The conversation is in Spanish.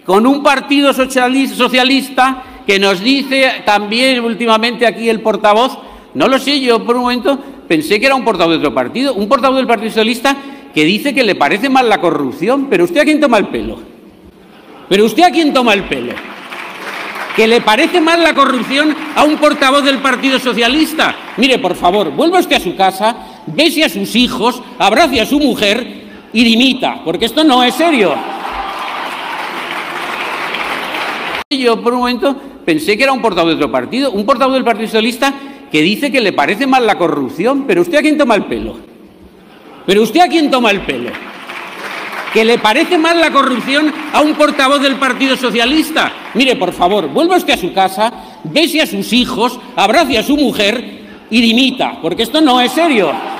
con un partido socialista que nos dice también últimamente aquí el portavoz, no lo sé, yo por un momento pensé que era un portavoz de otro partido, un portavoz del Partido Socialista que dice que le parece mal la corrupción. ¿Pero usted a quién toma el pelo? ¿Pero usted a quién toma el pelo? ¿Que le parece mal la corrupción a un portavoz del Partido Socialista? Mire, por favor, vuelva usted a su casa, bese a sus hijos, abrace a su mujer y dimita, porque esto no es serio. Yo por un momento pensé que era un portavoz de otro partido, un portavoz del Partido Socialista que dice que le parece mal la corrupción. ¿Pero usted a quién toma el pelo? ¿Pero usted a quién toma el pelo? ¿Que le parece mal la corrupción a un portavoz del Partido Socialista? Mire, por favor, vuelva usted a su casa, bese a sus hijos, abrace a su mujer y dimita, porque esto no es serio.